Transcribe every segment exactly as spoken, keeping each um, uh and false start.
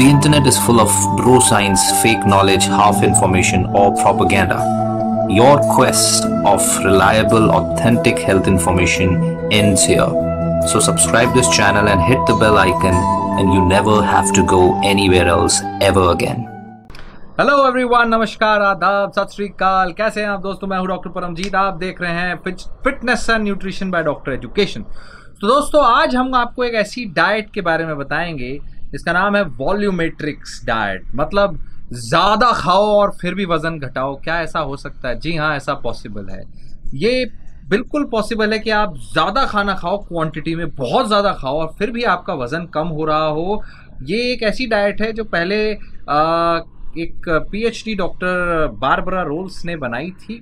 The internet is full of bro science, fake knowledge, half information, or propaganda. Your quest of reliable, authentic health information ends here. So subscribe this channel and hit the bell icon, and you never have to go anywhere else ever again. Hello everyone, नमस्कार, आदाब, सत श्री अकाल। कैसे हैं आप दोस्तों? मैं हूं डॉक्टर परमजीत। आप देख रहे हैं fit, fitness and nutrition by doctor education. तो दोस्तों, आज हम आपको एक ऐसी डाइट के बारे में बताएंगे जिसका नाम है वॉल्यूमेट्रिक्स डाइट। मतलब ज़्यादा खाओ और फिर भी वज़न घटाओ। क्या ऐसा हो सकता है? जी हाँ, ऐसा पॉसिबल है। ये बिल्कुल पॉसिबल है कि आप ज़्यादा खाना खाओ, क्वांटिटी में बहुत ज़्यादा खाओ, और फिर भी आपका वज़न कम हो रहा हो। ये एक ऐसी डाइट है जो पहले आ, एक पीएचडी डॉक्टर बारबरा रोल्स ने बनाई थी।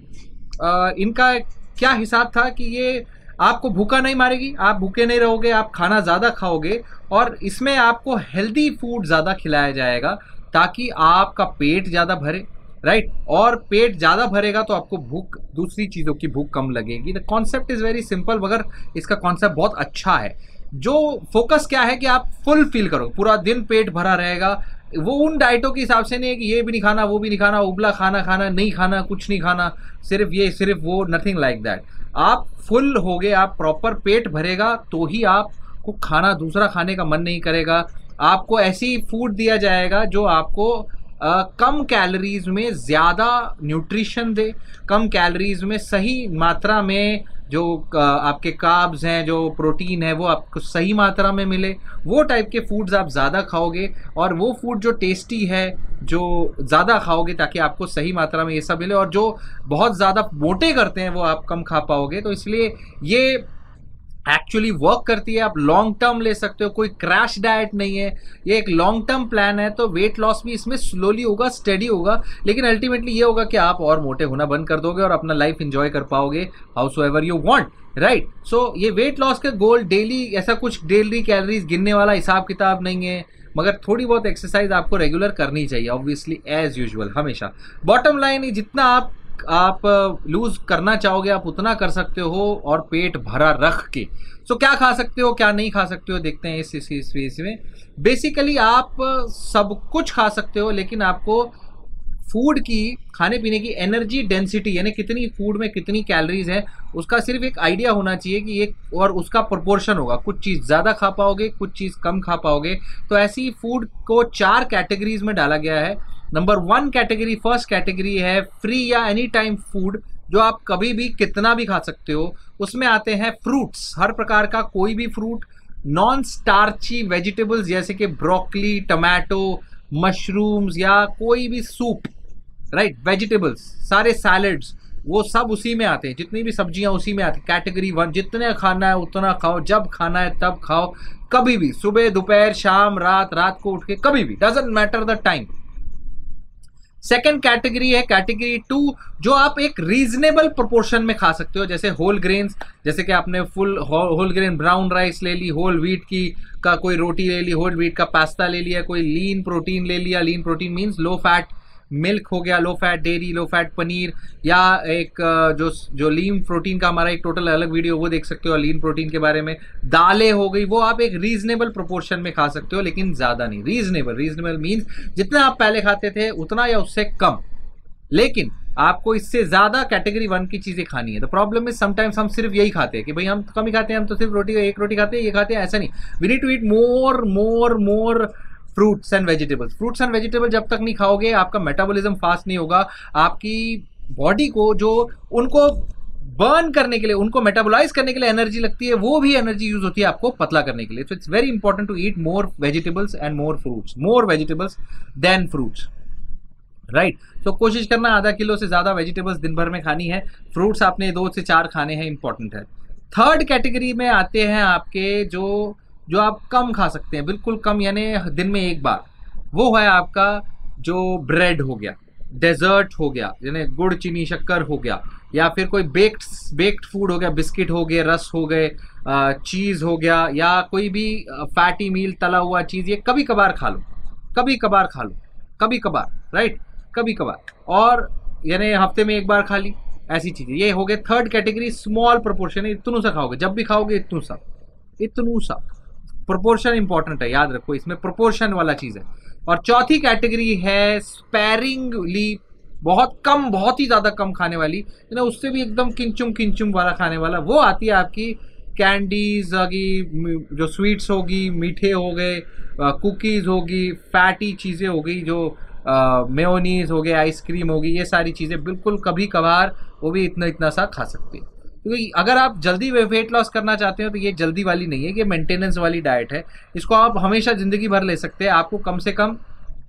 आ, इनका क्या हिसाब था कि ये आपको भूखा नहीं मारेगी, आप भूखे नहीं रहोगे, आप खाना ज़्यादा खाओगे, और इसमें आपको हेल्दी फूड ज़्यादा खिलाया जाएगा ताकि आपका पेट ज़्यादा भरे, राइट। और पेट ज़्यादा भरेगा तो आपको भूख, दूसरी चीज़ों की भूख कम लगेगी। The concept is very simple, मगर इसका कॉन्सेप्ट बहुत अच्छा है। जो फोकस क्या है कि आप फुल फील करो, पूरा दिन पेट भरा रहेगा। वो उन डाइटों के हिसाब से नहीं है कि ये भी नहीं खाना, वो भी नहीं खाना, उबला खाना खाना नहीं खाना, कुछ नहीं खाना, सिर्फ ये सिर्फ वो, नथिंग लाइक दैट। आप फुल होगे, आप प्रॉपर पेट भरेगा तो ही आपको खाना दूसरा खाने का मन नहीं करेगा। आपको ऐसी फूड दिया जाएगा जो आपको आ, कम कैलोरीज में ज़्यादा न्यूट्रिशन दे, कम कैलोरीज में सही मात्रा में जो आपके कार्ब्स हैं, जो प्रोटीन है, वो आपको सही मात्रा में मिले। वो टाइप के फूड्स आप ज़्यादा खाओगे, और वो फूड जो टेस्टी है, जो ज़्यादा खाओगे ताकि आपको सही मात्रा में ये सब मिले। और जो बहुत ज़्यादा मोटे करते हैं वो आप कम खा पाओगे। तो इसलिए ये एक्चुअली वर्क करती है। आप लॉन्ग टर्म ले सकते हो, कोई क्रैश डाइट नहीं है, ये एक लॉन्ग टर्म प्लान है। तो वेट लॉस भी इसमें स्लोली होगा, स्टेडी होगा, लेकिन अल्टीमेटली ये होगा कि आप और मोटे होना बंद कर दोगे और अपना लाइफ एंजॉय कर पाओगे however you want, right. So ये वेट लॉस के गोल डेली, ऐसा कुछ डेली कैलोरीज गिनने वाला हिसाब किताब नहीं है, मगर थोड़ी बहुत एक्सरसाइज आपको रेगुलर करनी चाहिए, ऑब्वियसली एज यूजुअल, हमेशा। बॉटम लाइन, जितना आप आप लूज करना चाहोगे आप उतना कर सकते हो, और पेट भरा रख के। सो क्या खा सकते हो, क्या नहीं खा सकते हो, देखते हैं इस इस इस, इस में। बेसिकली आप सब कुछ खा सकते हो, लेकिन आपको फूड की, खाने पीने की एनर्जी डेंसिटी, यानी कितनी फूड में कितनी कैलोरीज है, उसका सिर्फ एक आइडिया होना चाहिए कि ये, और उसका प्रोपोर्शन होगा। कुछ चीज़ ज़्यादा खा पाओगे, कुछ चीज़ कम खा पाओगे। तो ऐसी फूड को चार कैटेगरीज में डाला गया है। Number one category, first category है फ्री या एनी टाइम फूड, जो आप कभी भी कितना भी खा सकते हो। उसमें आते हैं फ्रूट्स, हर प्रकार का कोई भी फ्रूट, नॉन स्टार्ची वेजिटेबल्स जैसे कि ब्रोकली, टमाटो, मशरूम्स, या कोई भी सूप, राइट, वेजिटेबल्स, सारे सैलड्स, वो सब उसी में आते हैं। जितनी भी सब्जियां उसी में आती हैं। कैटेगरी वन, जितने खाना है उतना खाओ, जब खाना है तब खाओ, कभी भी, सुबह, दोपहर, शाम, रात, रात को उठ के, कभी भी, doesn't matter the time. Second category है कैटेगरी टू, जो आप एक रीजनेबल प्रोपोर्शन में खा सकते हो, जैसे होल ग्रेन्स, जैसे कि आपने full whole grain brown rice ले ली, होल व्हीट की का कोई रोटी ले ली, होल व्हीट का पास्ता ले लिया, कोई लीन प्रोटीन ले लिया। Lean protein means low fat milk हो गया, low fat dairy, low fat paneer, या एक जो जो लीन प्रोटीन का हमारा एक टोटल अलग वीडियो वो देख सकते हो लीन प्रोटीन के बारे में। दालें हो गई, वो आप एक रीजनेबल प्रोपोर्शन में खा सकते हो, लेकिन ज़्यादा नहीं। रीजनेबल रीजनेबल मीन्स जितना आप पहले खाते थे उतना या उससे कम, लेकिन आपको इससे ज़्यादा कैटेगरी वन की चीज़ें खानी है। तो प्रॉब्लम में समटाइम्स हम सिर्फ यही खाते हैं कि भाई हम कम ही खाते हैं, हम तो सिर्फ रोटी, एक रोटी खाते हैं, ये खाते हैं, ऐसा नहीं। We need to eat more more more fruits and vegetables. Fruits and vegetable जब तक नहीं खाओगे आपका मेटाबॉलिज्म फास्ट नहीं होगा। आपकी बॉडी को जो उनको बर्न करने के लिए, उनको मेटाबोलाइज करने के लिए एनर्जी लगती है, वो भी एनर्जी यूज होती है आपको पतला करने के लिए। So it's very important to eat more vegetables and more fruits, more vegetables than fruits, right. तो कोशिश करना आधा किलो से ज़्यादा वेजिटेबल्स दिन भर में खानी है। फ्रूट्स आपने दो से चार खाने हैं, इंपॉर्टेंट है। थर्ड कैटेगरी में आते हैं आपके जो जो आप कम खा सकते हैं, बिल्कुल कम, यानी दिन में एक बार। वो है आपका जो ब्रेड हो गया, डेजर्ट हो गया, यानी गुड़ चीनी शक्कर हो गया, या फिर कोई बेक्ड बेक्ड फूड हो गया, बिस्किट हो गए, रस हो गए, चीज़ हो गया, या कोई भी फैटी मील, तला हुआ चीज़, ये कभी कभार खा लो, कभी कभार खा लो, कभी कभार, राइट, कभी कभार, और यानी हफ्ते में एक बार खा ली, ऐसी चीज़ें। ये हो गए थर्ड कैटेगरी, स्मॉल प्रोपोर्शन है, इतनू सा खाओगे, जब भी खाओगे इतनू सा, इतनू सा। प्रोपोर्शन इंपॉर्टेंट है, याद रखो, इसमें प्रोपोर्शन वाला चीज़ है। और चौथी कैटेगरी है स्पैरिंगली, बहुत कम, बहुत ही ज़्यादा कम खाने वाली, ना उससे भी एकदम किंचुम किंचुम वाला खाने वाला, वो आती है आपकी कैंडीज होगी, जो स्वीट्स होगी, मीठे हो गए, कुकीज़ होगी, फैटी चीज़ें हो गई, जो मेयोनीज हो गए, आइसक्रीम होगी, ये सारी चीज़ें बिल्कुल कभी कभार वो भी इतना इतना सा खा सकते हैं। क्योंकि अगर आप जल्दी वेट लॉस करना चाहते हो तो ये जल्दी वाली नहीं है, ये मेंटेनेंस वाली डाइट है। इसको आप हमेशा ज़िंदगी भर ले सकते हैं। आपको कम से कम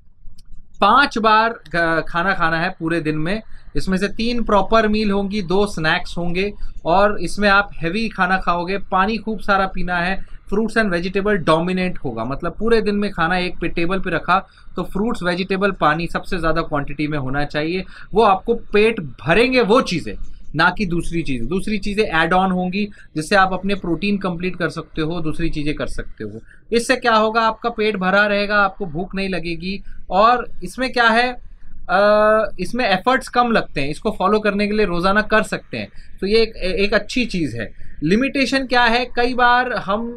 पाँच बार खाना खाना है पूरे दिन में, इसमें से तीन प्रॉपर मील होंगी, दो स्नैक्स होंगे, और इसमें आप हैवी खाना खाओगे। पानी खूब सारा पीना है, फ्रूट्स एंड वेजिटेबल डोमिनेट होगा, मतलब पूरे दिन में खाना एक पे टेबल पे रखा तो फ्रूट्स, वेजिटेबल, पानी सबसे ज़्यादा क्वांटिटी में होना चाहिए। वो आपको पेट भरेंगे वो चीज़ें, ना कि दूसरी चीज़। दूसरी चीज़ें ऐड ऑन होंगी जिससे आप अपने प्रोटीन कंप्लीट कर सकते हो, दूसरी चीज़ें कर सकते हो। इससे क्या होगा, आपका पेट भरा रहेगा, आपको भूख नहीं लगेगी। और इसमें क्या है, आ, इसमें एफर्ट्स कम लगते हैं, इसको फॉलो करने के लिए रोज़ाना कर सकते हैं, तो ये एक, एक अच्छी चीज़ है। लिमिटेशन क्या है, कई बार हम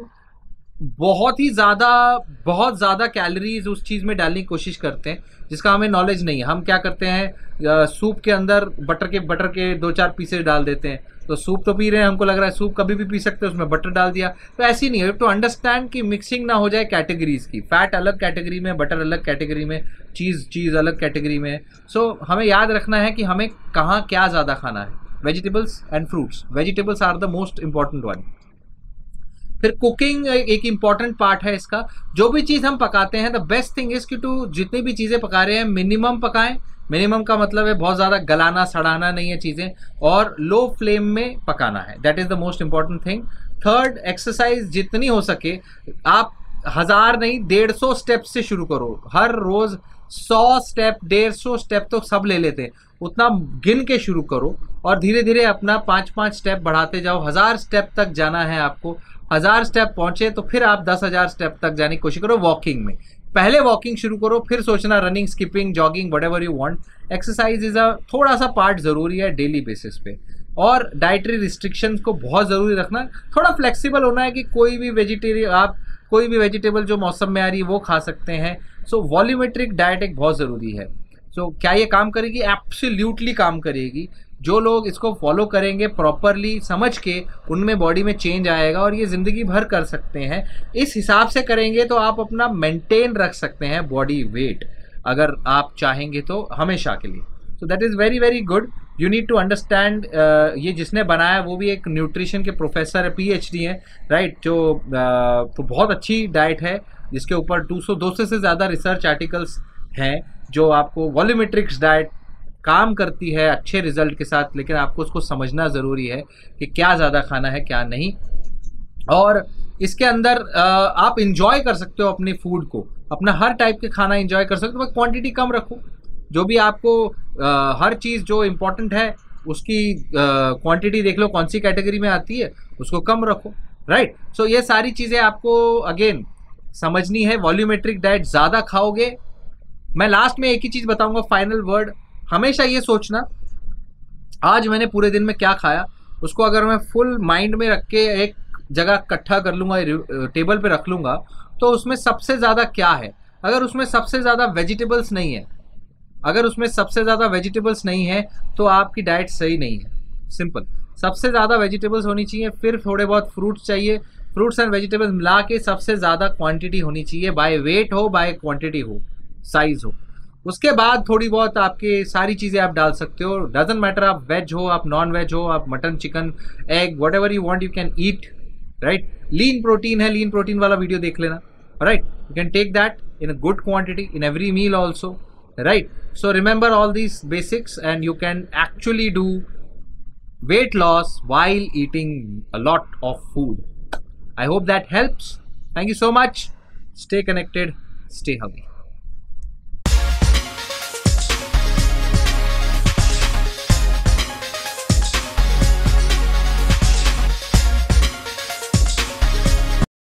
बहुत ही ज़्यादा बहुत ज़्यादा कैलोरीज उस चीज़ में डालने की कोशिश करते हैं जिसका हमें नॉलेज नहीं है। हम क्या करते हैं, सूप के अंदर बटर के बटर के दो चार पीसेस डाल देते हैं, तो सूप तो पी रहे हैं, हमको लग रहा है सूप कभी भी पी सकते हैं, उसमें बटर डाल दिया। तो ऐसी नहीं है, टू अंडरस्टैंड कि मिक्सिंग ना हो जाए कैटेगरीज की, फैट अलग कैटेगरी में, बटर अलग कैटेगरी में, चीज़ चीज़ अलग कैटेगरी में। सो so, हमें याद रखना है कि हमें कहाँ क्या ज़्यादा खाना है। Vegetables and fruits, vegetables are the most important one. फिर कुकिंग एक इम्पॉर्टेंट पार्ट है इसका। जो भी चीज़ हम पकाते हैं, द बेस्ट थिंग इज कि टू जितनी भी चीज़ें पका रहे हैं मिनिमम पकाएं। मिनिमम का मतलब है बहुत ज़्यादा गलाना सड़ाना नहीं है चीज़ें, और लो फ्लेम में पकाना है। That is the most important thing. Third, exercise जितनी हो सके, आप हज़ार नहीं डेढ़ सौ स्टेप से शुरू करो। हर रोज़ सौ स्टेप, डेढ़ सौ स्टेप तो सब ले लेते हैं, उतना गिन के शुरू करो और धीरे धीरे अपना पाँच पाँच स्टेप बढ़ाते जाओ। हज़ार स्टेप तक जाना है आपको। हज़ार स्टेप पहुंचे तो फिर आप दस हज़ार स्टेप तक जाने की कोशिश करो वॉकिंग में। पहले वॉकिंग शुरू करो, फिर सोचना running, skipping, jogging, whatever you want. Exercise is a थोड़ा सा पार्ट ज़रूरी है डेली बेसिस पे। और डाइटरी रिस्ट्रिक्शंस को बहुत ज़रूरी रखना, थोड़ा फ्लेक्सिबल होना है कि कोई भी वेजिटेरियन, आप कोई भी वेजिटेबल जो मौसम में आ रही है वो खा सकते हैं। सो वॉल्यूमेट्रिक डाइट एक बहुत ज़रूरी है। सो so, क्या ये काम करेगी? एब्सोल्युटली काम करेगी। जो लोग इसको फॉलो करेंगे प्रॉपरली समझ के, उनमें बॉडी में चेंज आएगा और ये ज़िंदगी भर कर सकते हैं। इस हिसाब से करेंगे तो आप अपना मेंटेन रख सकते हैं बॉडी वेट, अगर आप चाहेंगे तो हमेशा के लिए। So that is very very good. You need to understand. ये जिसने बनाया वो भी एक न्यूट्रिशन के प्रोफेसर है, पीएचडी है, राइट। जो uh, तो बहुत अच्छी डाइट है जिसके ऊपर दो सौ दो सौ से ज़्यादा रिसर्च आर्टिकल्स हैं जो आपको वॉल्यूमेट्रिक्स डाइट काम करती है अच्छे रिजल्ट के साथ। लेकिन आपको उसको समझना ज़रूरी है कि क्या ज़्यादा खाना है क्या नहीं। और इसके अंदर आप इंजॉय कर सकते हो अपने फूड को, अपना हर टाइप के खाना इंजॉय कर सकते हो, बस क्वांटिटी कम रखो। जो भी आपको आ, हर चीज़ जो इम्पोर्टेंट है उसकी क्वांटिटी देख लो, कौन सी कैटेगरी में आती है, उसको कम रखो, राइट। सो so, ये सारी चीज़ें आपको अगेन समझनी है। वॉल्यूमेट्रिक डाइट ज़्यादा खाओगे, मैं लास्ट में एक ही चीज़ बताऊंगा, फाइनल वर्ड, हमेशा ये सोचना आज मैंने पूरे दिन में क्या खाया, उसको अगर मैं फुल माइंड में रख के एक जगह इकट्ठा कर लूँगा, टेबल पे रख लूँगा, तो उसमें सबसे ज़्यादा क्या है। अगर उसमें सबसे ज़्यादा वेजिटेबल्स नहीं है, अगर उसमें सबसे ज़्यादा वेजिटेबल्स नहीं है तो आपकी डाइट सही नहीं है। सिंपल, सबसे ज़्यादा वेजिटेबल्स होनी चाहिए, फिर थोड़े बहुत फ्रूट्स चाहिए, फ्रूट्स एंड वेजिटेबल्स मिला के सबसे ज़्यादा क्वांटिटी होनी चाहिए, बाय वेट हो, बाय क्वांटिटी हो, साइज हो। उसके बाद थोड़ी बहुत आपके सारी चीज़ें आप डाल सकते हो, डजंट मैटर आप वेज हो, आप नॉन वेज हो, आप mutton, chicken, egg, whatever you want you can eat, right. Lean protein है, लीन प्रोटीन वाला वीडियो देख लेना, right. You can take that in a good quantity in every meal also, right? So remember all these basics and you can actually do weight loss while eating a lot of food. I hope that helps. Thank you so much. Stay connected, stay healthy.